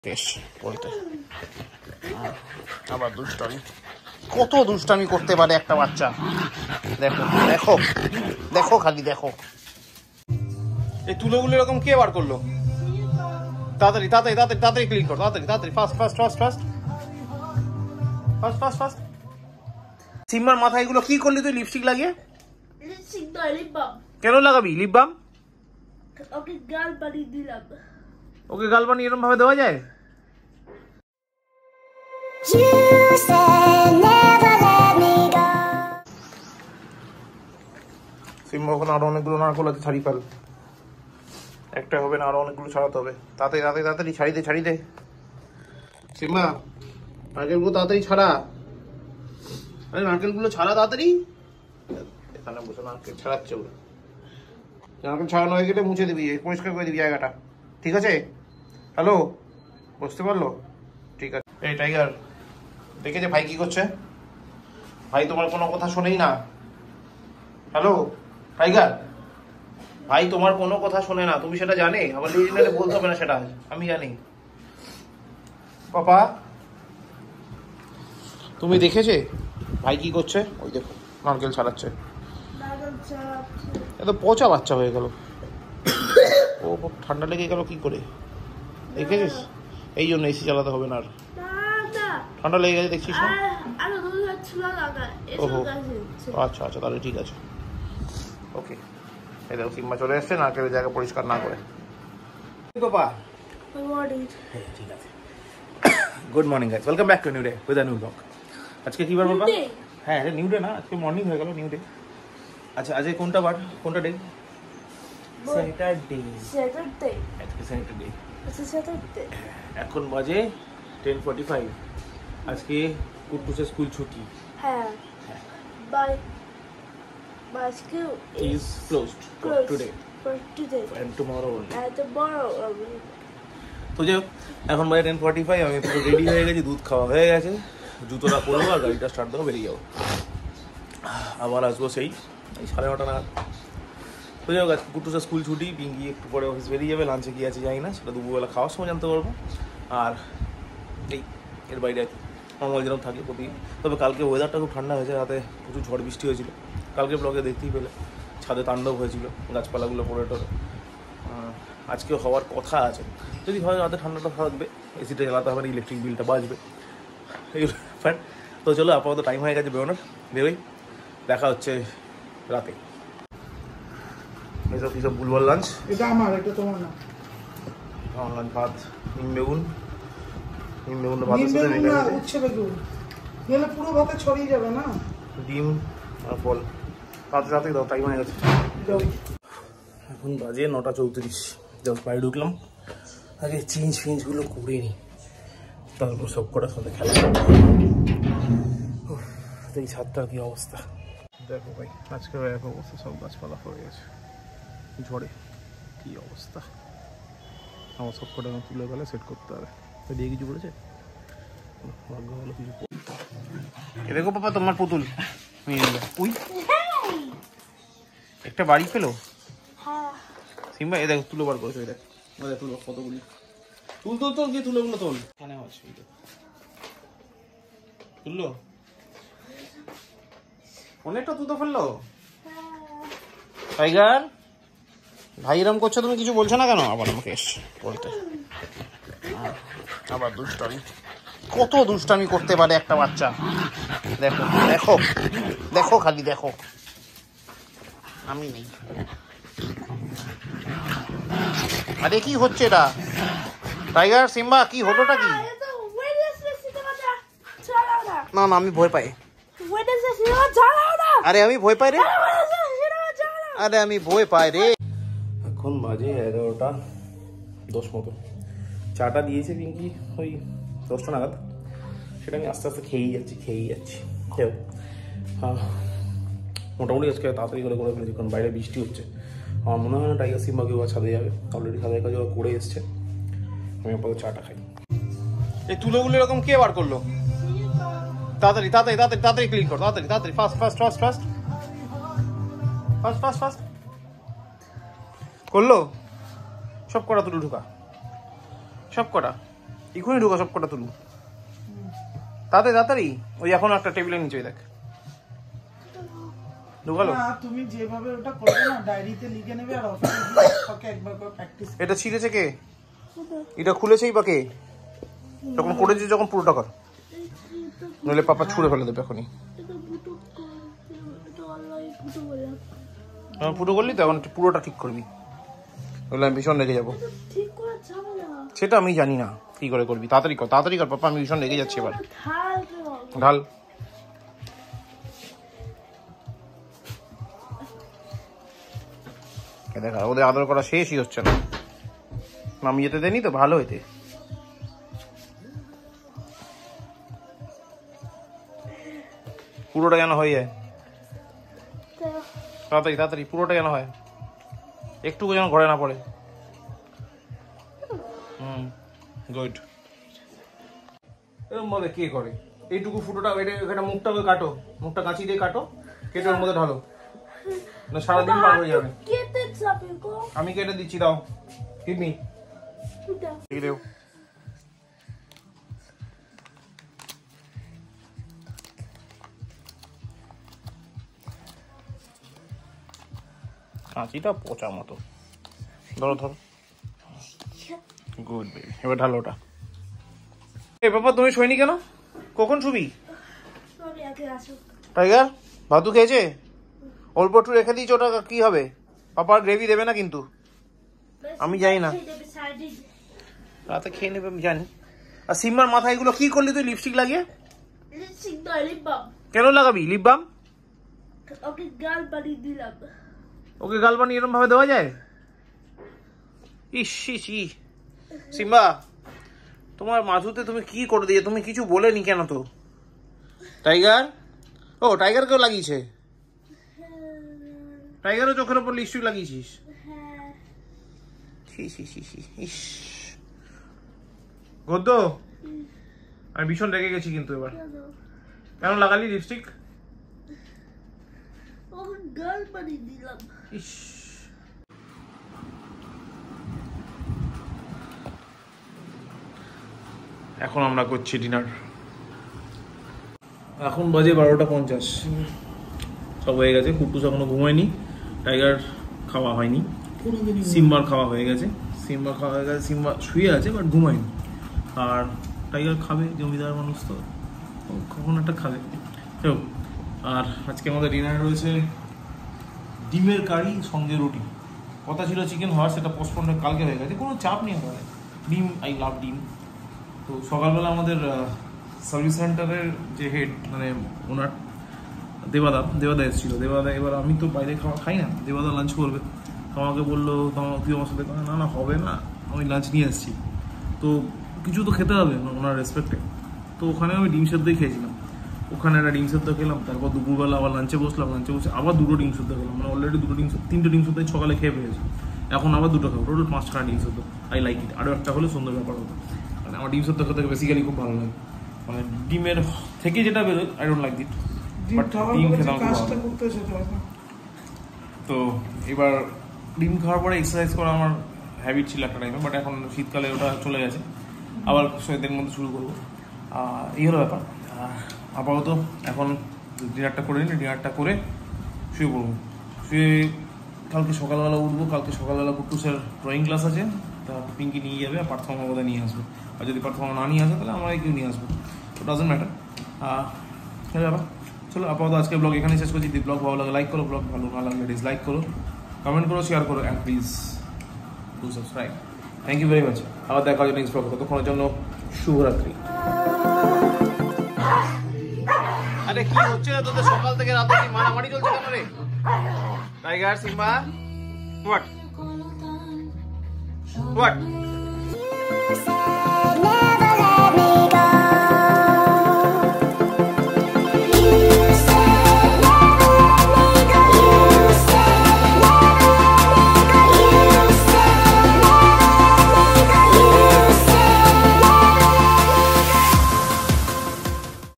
বেশ বলতে আবার দুষ্টামি, কত দুষ্টামি করতে পারে একটা বাচ্চা। দেখো দেখো দেখো, খালি দেখো। এই তুলোগুলো এরকম কে বার করলো? তাড়াতাড়ি তাড়াতাড়ি তাড়াতাড়ি তাড়াতাড়ি ক্লিন কর, তাড়াতাড়ি তাড়াতাড়ি, fast fast fast fast fast fast fast. সিম্বার মাথায় এগুলো কি করলি তুই? লিপস্টিক লাগিয়ে? লিপস্টিক নয়, লিপ বাম। কেন লাগাবি লিপ বাম? ওকে গাল বানিয়ে দিলাম। ওকে গাল বানিয়ে এরকম ভাবে দেওয়া যায়? সিম্বা ওখানে আরো অনেকগুলো নারকোল আছে, ছাড়ি ফেল। একটা হবে না, আরো অনেকগুলো ছাড়াতে হবে। তাড়াতাড়ি তাড়াতাড়ি তাড়াতাড়ি ছাড়ি দে, ছাড়ি দে। সিম্বা নারকেলগুলো তাড়াতাড়ি ছাড়া। আরে নারকেলগুলো ছাড়া তাড়াতাড়ি। এখানে বসে নারকেল ছাড়াচ্ছে ওরা। নারকেল ছাড়ানো হয়ে গেলে মুছে দিবি, পরিষ্কার করে দিবি জায়গাটা, ঠিক আছে? হ্যালো, বুঝতে পারলো? ঠিক আছে। এই টাইগার, দেখেছে ভাই কি করছে? ভাই তোমার কোনো কথা শোনেই না। হ্যালো টাইগার, ভাই তোমার কোনো কথা শোনে না, তুমি সেটা জানে। আবার লিজেন্ডারে বলতে হবে না সেটা, আমি জানি। পাপা তুমি দেখেছে ভাই কি করছে? ওই দেখো নারকেল ছাড়াচ্ছে। এত পচা বাচ্চা হয়ে গেল। ও ঠান্ডা লেগে গেল কি করে, দেখেছিস? এই জন্য এসি চালাতে হবে না আর। ঠান্ডা লেগে গেছে দেখছিস না? ওহো আচ্ছা আচ্ছা, তাহলে ঠিক আছে, ওকে। এই দেখো সিম্বা চলে এসছে নারকেলের জায়গা পরিষ্কার না করে। বাবা ঠিক আছে। Good morning guys, welcome back to new day with a new blog. আজকে কি বার বাবা? হ্যাঁ এটা নিউ ডে না, আজকে মর্নিং হয়ে গেল নিউ ডে। আচ্ছা আজকে কোনটা বার, কোনটা ডে? স্যাটারডে। স্যাটারডে আজকে স্যাটারডে। আচ্ছা স্যাটারডে। এখন বাজে 10:45। আজকে কুট্টুসের স্কুল ছুটি। হ্যাঁ bye bye school is closed for today and tomorrow only. তো যাই হোক, এখন বাজে 10:45, আমি পুরো রেডি হয়ে গেছি, দুধ খাওয়া হয়ে গেছে, জুতোটা পরবো আর গাড়িটা স্টার্ট দেবো, বেরিয়ে যাবো। আবার আসবো সেই 9:30 নাগাদ। তো যাই হোক, আজকে কুট্টুসের স্কুল ছুটি, পিঙ্কি একটু পরে অফিস বেরিয়ে যাবে, লাঞ্চে কি আছে জানি না, সেটা দুপুরবেলা খাওয়ার সময় জানতে পারবো। আর এই এর বাইরে নর্মাল যেরকম থাকে প্রতিদিন। তবে কালকে ওয়েদারটা খুব ঠান্ডা হয়েছে, রাতে প্রচুর ঝড় বৃষ্টি হয়েছিল। কালকে ব্লগে দেখতেই পেলে ছাদে তাণ্ডব হয়েছিল, গাছপালাগুলো পড়ে টরে। আজকেও হওয়ার কথা আছে, যদি হয় রাতে ঠান্ডাটা থাকবে, এসিটা চালাতে হবে না, ইলেকট্রিক বিলটা বাঁচবে, এই ফ্যান। তো চলো, আপাতত টাইম হয়ে গেছে বেরোনোর, বেরোই, দেখা হচ্ছে রাতে। এইসব কীসব ভুলবার লাঞ্চ? এটা আমার, এটা তোমার না। আমার লাঞ্চ ভাত, নিম বেগুন, ভাতের সাথে উচ্ছে বেগুন গেলে পুরো ভাতে ছড়িয়ে যাবে না, ডিম আর ফল। রাতে দাও, টাইম হয়ে গেছে। এখন বাজে 9:34, জাস্ট বাইরে ঢুকলাম, আগে চেঞ্জগুলো করে নিই, তারপর সব কটার সাথে খেলা। এই ছাদটার কি অবস্থা দেখো ভাই, আজকে এক অবস্থা, সব গাছপালা পড়ে গেছে ঝড়ে, কি অবস্থা। আমার সব কটা তুলে গেলে সেট করতে হবে। দিয়ে কিছু করেছে ভাগ্য ভালো কিছু। দেখো পাপা তোমার পুতুল উই একটা বাড়ি পেলো সিম্বা। এ দেখো তুলো বার করেছো, এটা তুলো কতগুলি, তুল গিয়ে তুলোগুলো তোল। এখানে আছে তুললো, অনেকটা তুলো ফেললো। টাইগার ভাই এরম করছো, তুমি কিছু বলছো না কেন? আবার আমাকে এসছে বলতে, আবার দুষ্টামি, কত দুষ্টামি করতে পারে একটা বাচ্চা। দেখো দেখো দেখো, খালি দেখো। আমি নেই। আরে কি হচ্ছে এটা? টাইগার সিম্বা কি হলোটা কি? না না, আমি ভয় পাই। আরে আমি ভয় পাই রে, আরে আমি ভয় পাই রে। এখন বাজে 11:10 মতো। চাটা দিয়েছে পিঙ্কি ওই 10টা নাগাদ, সেটা আমি আস্তে আস্তে খেয়েই যাচ্ছি। মোটামুটি আজকে তাড়াতাড়ি করে ফেলেছি, কারণ বাইরে বৃষ্টি হচ্ছে। আমার মনে হয় না টাইগার সিম্বা কেউ ছাদে যাবে, অলরেডি ছাদের কাজ করে এসছে। আমি আপাতত চাটা খাই। এই তুলোগুলো এরকম কে বার করলো? তাড়াতাড়ি তাড়াতাড়ি তাড়াতাড়ি তাড়াতাড়ি ক্লিন কর, তাড়াতাড়ি তাড়াতাড়ি, fast fast fast fast fast fast fast করলো। সব কটা তুলো ঢুকা, সব কটা। এখনই ঢুকো, সব কটা তুলু তাড়াতাড়ি তাড়াতাড়ি। ওই এখন একটা টেবিলের নিচে দেখ ঢুকালো। না তুমি যেভাবে ওটা করবে না ডায়েরিতে লিখে নেবে আর অফিসে গিয়ে ওকে একবার করে প্র্যাকটিস। এটা ছিঁড়েছে কে? এটা খুলেছেই বা কে? যখন করেছিস যখন পুরোটা কর, নইলে পাপা ছুঁড়ে ফেলে দেবে এখনই। ফুটো করলি তো, এখন পুরোটা ঠিক করবি, নইলে আমি ভীষণ রেগে যাবো। সেটা আমি জানি না কি করে করবি, তাড়াতাড়ি কর তাড়াতাড়ি কর পাপা, আমি ভীষণ রেগে যাচ্ছি এবার। ঢাল। দেখা ওদের আদর করা শেষই হচ্ছে না, আমি যেতে দেনি তো ভালো হইতে। পুরোটা যেন হয়ে যায়, তাড়াতাড়ি তাড়াতাড়ি পুরোটা যেন হয়, একটুকু যেন ঘরে না পড়ে। গুড। এরকম ভাবে কে করে? এইটুকু ফুটোটা এখানে মুখটা কাটো, মুখটা কাঁচি দিয়ে কাটো, কেটে ওর মধ্যে ঢালো, না সারাদিন পার হয়ে যাবে। আমি কেটে দিচ্ছি, দাও কিডনি দেও। কাঁচিটা পচা মতো, ধরো ধরো। গুড বেবি, এবার ঢালো ওটা। এ বাবা তুমি শোয়নি কেন? কখন শুবি? টাইগার ভাতু খেয়েছে? অল্প একটু রেখে দিয়েছে, ওটা কি হবে? পাপা গ্রেভি দেবে না কিন্তু, আমি জানি না, রাতে খেয়ে নেবে আমি জানি। আর সিম্মার মাথায় এগুলো কি করলি তুই? লিপস্টিক লাগিয়ে? কেন লাগাবি লিপ বাম? ওকে গাল বানিয়ে দিলাম। ওকে গাল বানিয়ে এরকম ভাবে দেওয়া যায়? ইস ইস ই সিম্বা, তোমার মাথুতে তুমি কি করে দিয়ে, তুমি কিছু বলেনি কেন তো? টাইগার, ও টাইগারকেও লাগিয়েছে? টাইগারও চোখের উপর লিপস্টিক লাগিয়েছিস? ইস গদ্দ, আমি ভীষণ রেগে গেছি কিন্তু এবার। কেন লাগালি লিপস্টিক? গাল বানিয়ে দিলাম। ইস, এখন আমরা করছি ডিনার। এখন বাজে 12:50, সব হয়ে গেছে। কুট্টুস এখনো ঘুমায়নি, টাইগার খাওয়া হয়নি, সিম্বার খাওয়া হয়ে গেছে। সিম্বা খাওয়া হয়ে গেছে, সিম্বা শুয়ে আছে বাট ঘুমায়নি। আর টাইগার খাবে, জমিদার মানুষ তো কখন একটা খাবে। আর আজকে আমাদের ডিনার রয়েছে ডিমের কারি সঙ্গে রুটি। কথা ছিল চিকেন হওয়ার, সেটা পোস্টপন্ড কালকে হয়ে গেছে, কোনো চাপ নেই আমাদের। ডিম, আই লাভ ডিম। তো সকালবেলা আমাদের সার্ভিস সেন্টারের যে হেড, মানে ওনার দেবাদা এসেছিলো। দেবাদা, এবার আমি তো বাইরে খাওয়া খাই না, দেবাদা লাঞ্চ করবে। আমাকে বললো তুই আমার সাথে, না না হবে না, আমি লাঞ্চ নিয়ে এসেছি, তো কিছু তো খেতে হবে ওনার রেসপেক্টে। তো ওখানে আমি ডিম সেদ্ধই খেয়েছিলাম, ওখানে একটা ডিম সেদ্ধ খেলাম। তারপর দুপুরবেলা আবার লাঞ্চে বসলাম, লাঞ্চে বসে আবার 2টো ডিম সেদ্ধ খেলাম, মানে অলরেডি 3টে ডিম সেদ্ধ সকালে খেয়ে পেয়েছি, এখন আবার 2টো খাবো, টোটাল 5খানা ডিম সেদ্ধ। I like it. আরও একটা হলে সুন্দর ব্যাপার হতো, মানে আমার ডিম সেদ্ধ খেতে বেসিক্যালি খুব ভালো লাগে, মানে ডিমের থেকে যেটা বেরোয় I don't like it, but ডিম খেতে আমার খুব ভালো। তো এবার ডিম খাওয়ার পরে এক্সারসাইজ করা আমার হ্যাবিট ছিল একটা টাইমে, বাট এখন শীতকালে ওটা চলে গেছে, আবার শীতের মধ্যে শুরু করবো। এই হলো ব্যাপার। আপাতত এখন ডিনারটা করে নিই, ডিনারটা করে শুয়ে পড়বো। শুয়ে কালকে সকালবেলা উঠবো। কালকে সকালবেলা কুট্টুসের ড্রয়িং ক্লাস আছে, তা পিঙ্কি নিয়ে যাবে, আর পার্থমামা বোধহয় নিয়ে আসবে। আর যদি পার্থমামা না নিয়ে আসে তাহলে আমরা কেউ নিয়ে আসবো, তো ডাজন্ট ম্যাটার। হ্যাঁ বাবা, চলো আপাতত আজকে ব্লগ এখানেই শেষ করছি। যদি ব্লগ ভালো লাগে লাইক করো, ব্লগ ভালো না লাগলে ডিসলাইক করো, কমেন্ট করো, শেয়ার করো, and please do subscribe. Thank you very much. আবার দেখা হচ্ছে নেক্সট ব্লগ। ততক্ষণের জন্য শুভরাত্রি। আরে কি হচ্ছে না তোদের সকাল থেকে রাত অবধি মারামারি চলছে কেন রে? Tiger, Simba, what?